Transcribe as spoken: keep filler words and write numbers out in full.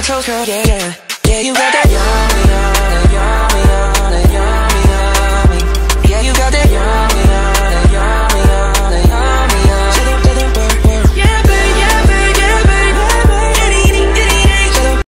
toes, girl, yeah, yeah. Yeah, you got that young